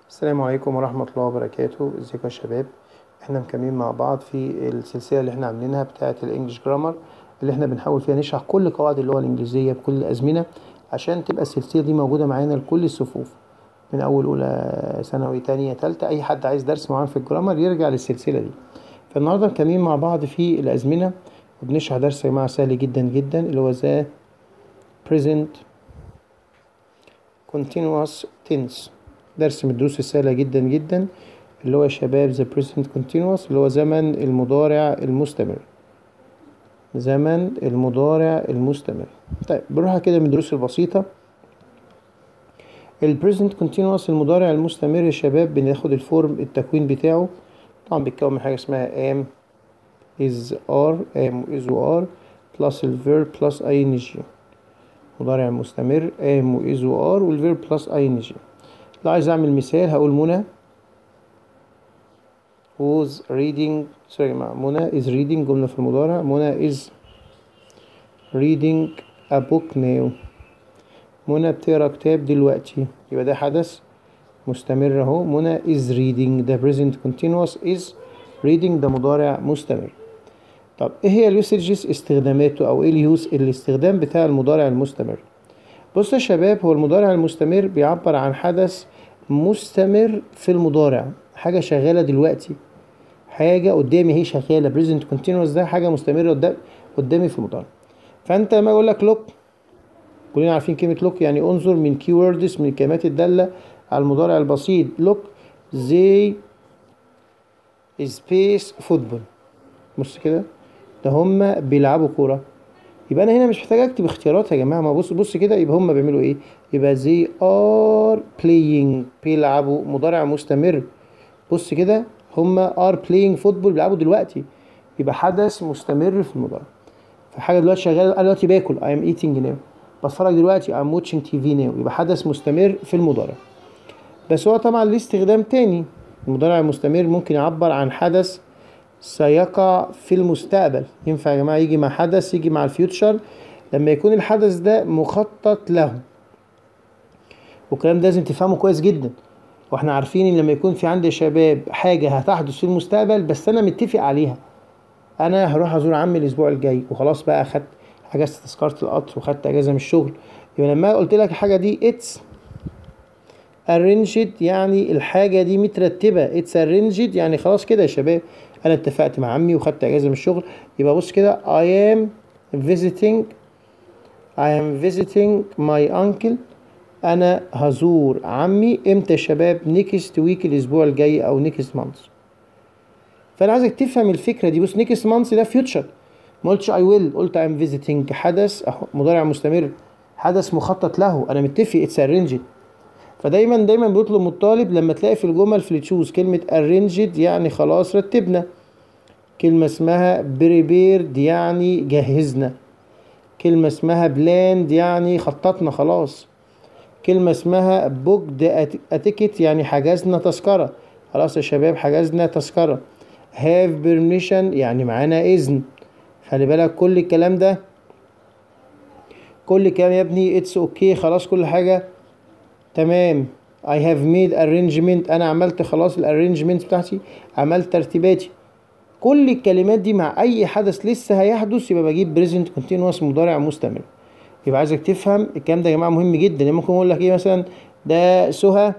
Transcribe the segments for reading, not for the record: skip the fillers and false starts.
السلام عليكم ورحمة الله وبركاته. ازيكم يا شباب؟ احنا مكملين مع بعض في السلسلة اللي احنا عاملينها بتاعة الانجليش جرامر، اللي احنا بنحاول فيها نشرح كل قواعد اللغة الانجليزية بكل الازمنة، عشان تبقى السلسلة دي موجودة معانا لكل الصفوف، من اول اولى ثانوي تانية تالتة. اي حد عايز درس معين في الجرامر يرجع للسلسلة دي. فالنهاردة مكملين مع بعض في الازمنة، وبنشرح درس يا جماعة سهل جدا جدا، اللي هو ذا present continuous tense. درس من الدروس السهلة جدا جدا، اللي هو يا شباب the present continuous، اللي هو زمن المضارع المستمر. زمن المضارع المستمر. طيب بنروح كده من الدروس البسيطة. ال present continuous المضارع المستمر يا شباب بناخد الفورم التكوين بتاعه. طبعا بيتكون من حاجة اسمها am is are am is و are plus ال verb plus ing. مضارع مستمر am و is و are والverb plus ing. لو عايز اعمل مثال هقول منى was reading، سوري يا جماعة، منى is reading جملة في المضارع. منى is reading a book now. منى بتقرا كتاب دلوقتي، يبقى ده حدث مستمر اهو. منى is reading، ده present continuous is reading، ده مضارع مستمر. طب ايه هي اليوسجز، استخداماته، او ايه الاستخدام بتاع المضارع المستمر؟ بص يا شباب، هو المضارع المستمر بيعبر عن حدث مستمر في المضارع، حاجة شغالة دلوقتي، حاجة قدامي هي شغالة. present continuous ده حاجة مستمرة قدامي في المضارع. فانت لما اقول لك look، كلنا عارفين كلمة look يعني انظر، من keywords، من الكلمات الدالة على المضارع البسيط. look they space football، بص كده، ده هما بيلعبوا كورة. يبقى انا هنا مش محتاج اكتب اختيارات يا جماعة، ما بص كده، يبقى هما بيعملوا ايه؟ يبقى they are playing، بيلعبوا، مضارع مستمر. بص كده، هما are playing football، بيلعبوا دلوقتي، يبقى حدث مستمر في المضارع. فحاجة دلوقتي شغالة، انا دلوقتي باكل I am eating now، بتفرج دلوقتي I'm watching TV now، يبقى حدث مستمر في المضارع. بس هو طبعا ليه استخدام تاني. المضارع المستمر ممكن يعبر عن حدث سيقع في المستقبل. ينفع يا جماعة يجي مع حدث، يجي مع الفيوتشر لما يكون الحدث ده مخطط له. والكلام ده لازم تفهمه كويس جدا. واحنا عارفين ان لما يكون في عندي يا شباب حاجة هتحدث في المستقبل بس انا متفق عليها، انا هروح ازور عمي الاسبوع الجاي وخلاص بقى، اخدت حجزت تذكرة القطر وخدت اجازة من الشغل، يبقى لما قلت لك الحاجة دي اتس arranged يعني الحاجة دي مترتبة. it's arranged يعني خلاص كده يا شباب، انا اتفقت مع عمي وخدت اجازة من الشغل. يبقى بص كده I am visiting my uncle، انا هزور عمي امتى يا شباب؟ next week، الاسبوع الجاي، او next month. فانا عايزك تفهم الفكرة دي. بص next month ده future، ما قلتش I will، قلت I am visiting، حدث مضارع مستمر، حدث مخطط له، انا متفق it's arranged. فدايما بيطلب من الطالب لما تلاقي في الجمل في التشوز كلمة arranged يعني خلاص رتبنا، كلمة اسمها prepared يعني جهزنا، كلمة اسمها planned يعني خططنا خلاص، كلمة اسمها booked a ticket يعني حجزنا تذكرة، خلاص يا شباب حجزنا تذكرة. have permission يعني معانا إذن. خلي بالك كل الكلام ده، كل الكلام يا ابني it's okay، خلاص كل حاجة تمام. I have made arrangement، أنا عملت خلاص الارينجمنت بتاعتي، عملت ترتيباتي. كل الكلمات دي مع أي حدث لسه هيحدث يبقى بجيب present continuous، مضارع مستمر. يبقى عايزك تفهم الكلام ده يا جماعة مهم جدا. يعني ممكن أقول لك إيه مثلا، ده سهى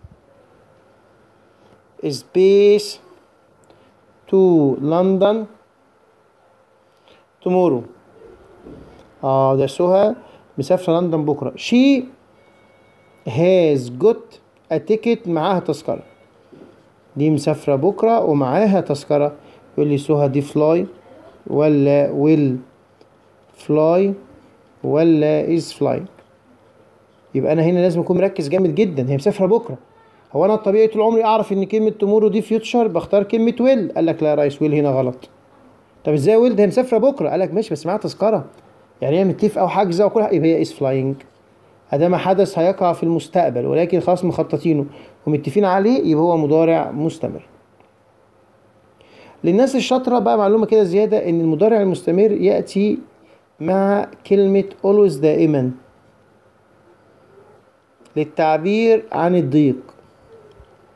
space to London tomorrow. ده سهى مسافرة لندن بكرة. she has got a ticket، معاها تذكرة، دي مسافرة بكرة ومعاها تذكرة. يقول لي سهى دي fly ولا will fly ولا is flying؟ يبقى انا هنا لازم اكون مركز جامد جدا، هي مسافرة بكرة. هو انا الطبيعي طول عمري اعرف ان كلمة tomorrow دي future، بختار كلمة will. قال لك لا يا ريس، will هنا غلط. طب ازاي will؟ ده هي مسافرة بكرة. قال لك ماشي بس معاها تذكرة، يعني هي متفقة وحاجزة وكل حاجة، يبقى هي is flying. ادام حدث هيقع في المستقبل ولكن خلاص مخططينه ومتفقين عليه، يبقى هو مضارع مستمر. للناس الشاطرة بقى معلومة كده زيادة، ان المضارع المستمر يأتي مع كلمة always دائما للتعبير عن الضيق.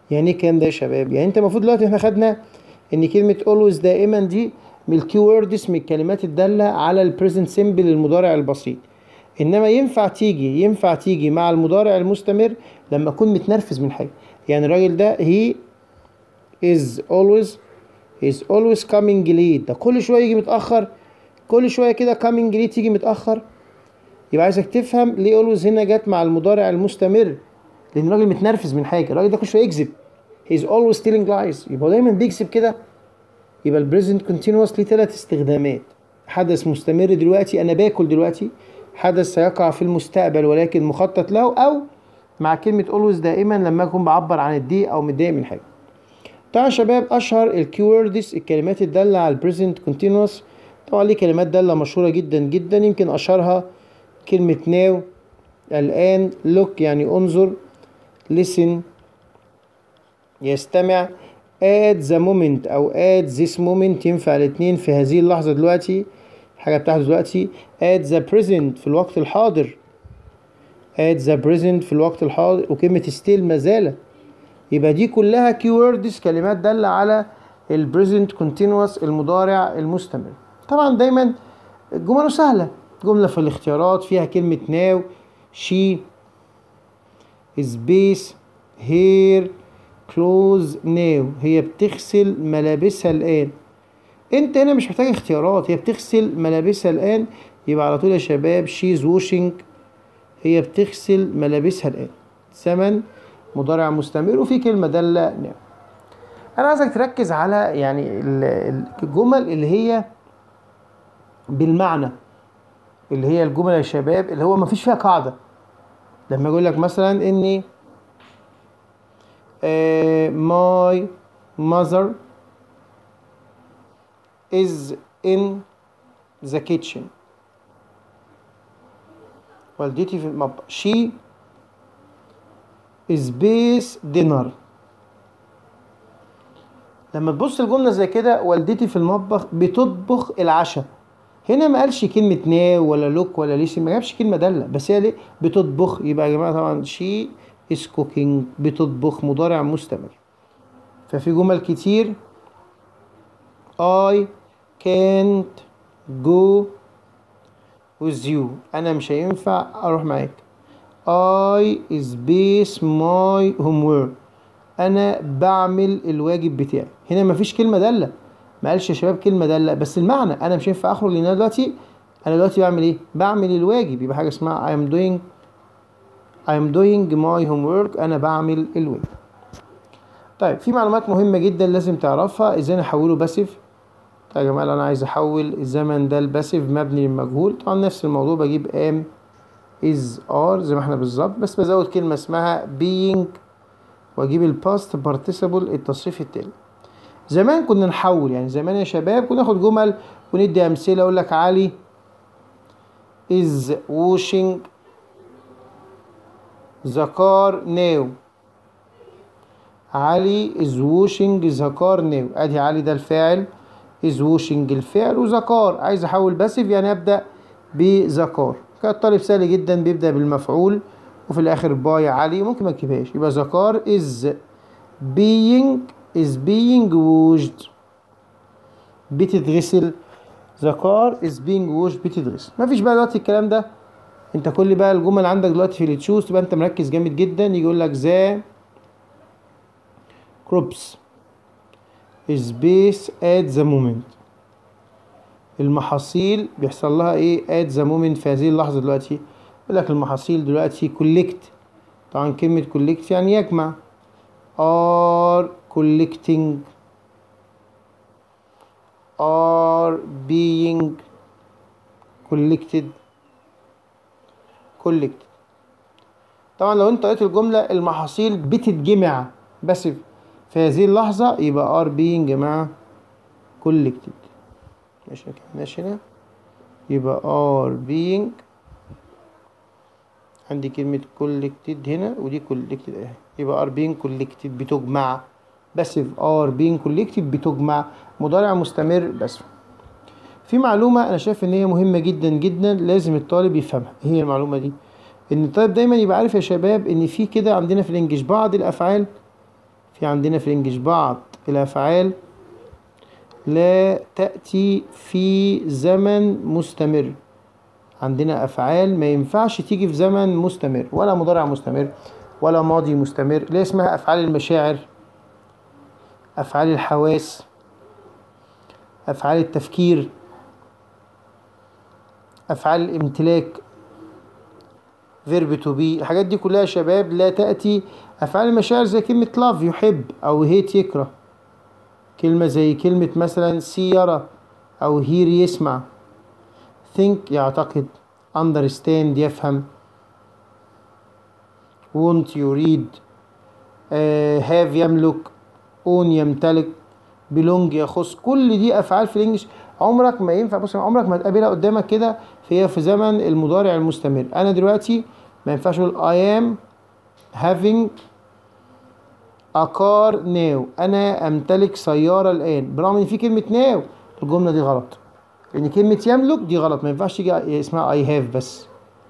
يعني ايه الكلام ده يا شباب؟ يعني انت المفروض دلوقتي احنا خدنا ان كلمة always دائما دي من الكيوردز، من الكلمات الدالة على البريزنت سيمبل المضارع البسيط. انما ينفع تيجي مع المضارع المستمر لما اكون متنرفز من حاجة. يعني الراجل ده he is always coming late، ده كل شوية يجي متأخر، كل شوية كده coming late تيجي متأخر. يبقى عايزك تفهم ليه always هنا جت مع المضارع المستمر، لان الراجل متنرفز من حاجة، الراجل ده كل شوية يكذب. he is always telling lies، يبقى دايما بيكذب كده. يبقى البريزنت كونتينوس ليه 3 استخدامات: حدث مستمر دلوقتي، انا باكل دلوقتي، حدث سيقع في المستقبل ولكن مخطط له، او مع كلمة always دائما لما اكون بعبر عن الضيق او متضايق من حاجة. طبعا يا شباب اشهر الكيوردز الكلمات الدالة على البريزنت كونتينوس، طبعا ليه كلمات دالة مشهورة جدا جدا، يمكن اشهرها كلمة now الآن، look يعني انظر، listen يستمع، at the moment أو at this moment ينفع الاتنين في هذه اللحظة دلوقتي، حاجة بتحدث دلوقتي. at the present في الوقت الحاضر، at the present في الوقت الحاضر، وكلمة still ما زال. يبقى دي كلها keywords كلمات دالة على البريزنت كونتينوس المضارع المستمر. طبعا دايما جمله سهلة، جملة في الاختيارات فيها كلمة now، she، space، here، clothes now، هي بتغسل ملابسها الآن. انت هنا مش محتاج اختيارات، هي بتغسل ملابسها الآن، يبقى على طول يا شباب she's washing، هي بتغسل ملابسها الآن. زمن مضارع مستمر وفي كلمة دالة now. انا عايزك تركز على يعني الجمل اللي هي بالمعنى، اللي هي الجمل يا شباب اللي هو مفيش فيها قاعدة. لما يقول لك مثلا اني my mother is in the kitchen، والدتي في المطبخ، she is base dinner. لما تبص الجملة زي كده، والدتي في المطبخ بتطبخ العشاء، هنا ما قالش كلمة ناو ولا لوك ولا ليسي، ما جابش كلمة دالة، بس هي ليه بتطبخ. يبقى يا جماعة طبعا she is cooking، بتطبخ مضارع مستمر. ففي جمل كتير I can't go with you، أنا مش هينفع أروح معاك. I space my homework، أنا بعمل الواجب بتاعي. هنا مفيش كلمة دالة، ما قالش يا شباب كلمة دالة، بس المعنى أنا مش هينفع أخرج، لأن أنا دلوقتي بعمل إيه؟ بعمل الواجب. يبقى حاجة اسمها I am doing my homework، أنا بعمل الواجب. طيب في معلومات مهمة جدا لازم تعرفها، ازاي نحوله باسيف. طيب يا جماعة انا عايز احول الزمن ده الباسيف مبني للمجهول، طبعا نفس الموضوع، بجيب am is are زي ما احنا بالظبط، بس بزود كلمة اسمها being واجيب الباست participle التصريف التالي. زمان كنا نحول، يعني زمان يا شباب كنا ناخد جمل وندي امثلة. اقول لك علي is washing the car now، علي is washing the car now، ادي علي ده الفاعل، is washing الفعل، وذكار عايز احول باسيف يعني ابدا بذكار. كان الطالب سهل جدا، بيبدا بالمفعول وفي الاخر باي علي، ممكن ما تجيبهاش. يبقى ذكار is being washed، بتتغسل. ذكار is being washed بتتغسل. مفيش بقى دلوقتي الكلام ده، انت كل بقى الجمل عندك دلوقتي في التشوز، تبقى انت مركز جامد جدا. يقول لك ذا crops is based at the moment، المحاصيل بيحصل لها ايه at the moment في هذه اللحظة دلوقتي. يقول لك المحاصيل دلوقتي collect، طبعا كلمة collect يعني يجمع، are collecting، are being collected. طبعا لو انت قريت الجملة المحاصيل بتتجمع بس في هذه اللحظة، يبقى are being جماعة collected. ماشي هنا، يبقى are being، عندي كلمة collected هنا ودي collected اهي، يبقى are being collected بتجمع بس are being collected بتجمع مضارع مستمر بس. في معلومة انا شايف ان هي مهمة جدا جدا لازم الطالب يفهمها. هي المعلومة دي ان الطالب دايما يبقى عارف يا شباب ان في كده عندنا في الانجليش بعض الافعال في عندنا في الانجليش بعض الافعال لا تأتي في زمن مستمر. عندنا افعال ما ينفعش تيجي في زمن مستمر، ولا مضارع مستمر ولا ماضي مستمر، اللي اسمها افعال المشاعر، افعال الحواس، افعال التفكير، افعال الامتلاك، verb to be. الحاجات دي كلها يا شباب لا تأتي. افعال المشاعر زي كلمة love يحب، او hate يكره. كلمة زي كلمة مثلا see يرى، او hear يسمع، think يعتقد، understand يفهم، want يريد، have يملك، own يمتلك، belong يخص. كل دي افعال في الانجليش عمرك ما ينفع، بص عمرك ما تقابلها قدامك كده فهي في زمن المضارع المستمر. انا دلوقتي ما ينفعش اقول I am having a car now، انا امتلك سيارة الان، برغم ان في كلمة now. الجملة دي غلط، لان كلمة يملك دي غلط، ما ينفعش تيجي اسمها I have بس،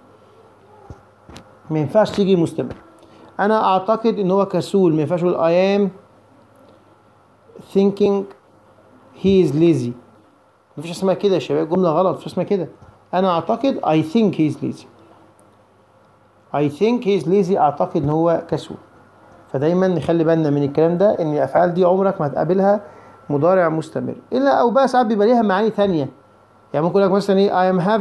ما ينفعش تيجي مستمر. انا اعتقد ان هو كسول، ما ينفعش اقول I am thinking he is lazy. مفيش اسمها كده يا شباب، جملة غلط، مفيش اسمها كده. انا اعتقد I think he is lazy، I think he is lazy، اعتقد ان هو كسول. فدايما نخلي بالنا من الكلام ده، ان الافعال دي عمرك ما هتقابلها مضارع مستمر، الا او بقى ساعات بيبقى ليها معاني تانية. يعني ممكن لك مثلا ايه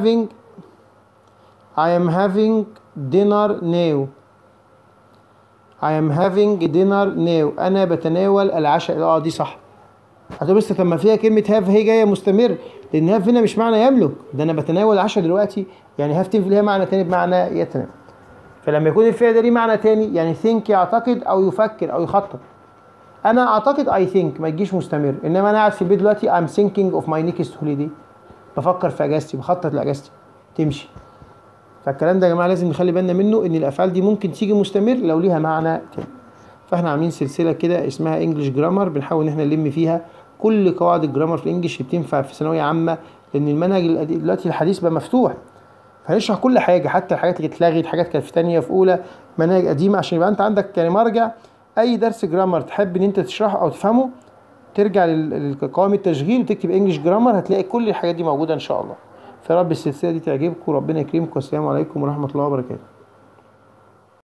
I am having dinner now، I am having dinner now، انا بتناول العشاء. دي صح. هتقول بس طب ما فيها كلمة هاف هي جاية مستمر، لأن هاف هنا مش معنى يملك، ده أنا بتناول العشاء دلوقتي، يعني هاف تنفي ليها معنى تاني بمعنى يتناول. فلما يكون الفعل ده ليه معنى تاني، يعني think يعتقد أو يفكر أو يخطط. أنا أعتقد I think ما تجيش مستمر، إنما أنا قاعد في البيت دلوقتي I'm thinking of my next holiday، بفكر في أجازتي، بخطط لأجازتي، تمشي. فالكلام ده يا جماعة لازم نخلي بالنا منه، إن الأفعال دي ممكن تيجي مستمر لو ليها معنى تاني. فاحنا عاملين سلسلة كده اسمها انجلش جرامر، بنحاول ان احنا نلم فيها كل قواعد الجرامر في الانجليش اللي بتنفع في ثانوية عامة، لان المنهج دلوقتي الحديث بقى مفتوح، فهنشرح كل حاجة، حتى الحاجات اللي اتلغت، حاجات كانت في تانية في اولى، مناهج قديمة، عشان يبقى انت عندك يعني مرجع. اي درس جرامر تحب ان انت تشرحه او تفهمه، ترجع لقوائم التشغيل وتكتب انجلش جرامر، هتلاقي كل الحاجات دي موجودة ان شاء الله. فرب السلسلة دي تعجبكم، وربنا يكرمكم، والسلام عليكم ورحمة الله وبركاته.